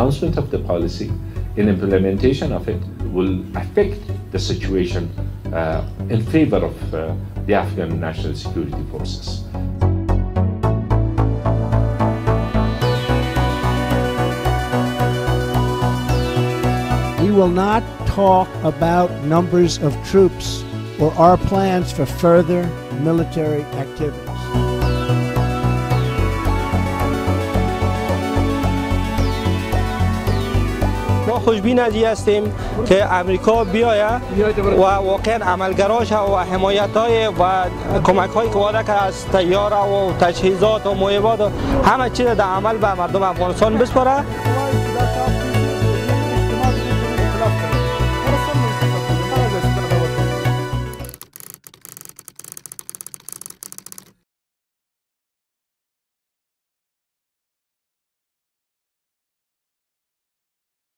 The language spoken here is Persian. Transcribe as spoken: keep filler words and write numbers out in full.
announcement of the policy, in implementation of it, will affect the situation uh, in favor of uh, the Afghan National Security Forces. We will not talk about numbers of troops or our plans for further military activities. ما خوشبین از این هستیم که امریکا بیاید و واقعا عملگراش و حمایت‌های و کمک‌هایی که وعده کرده از طیاره و تجهیزات و معیبات و همه چیز در عمل به مردم افغانستان بسپاره.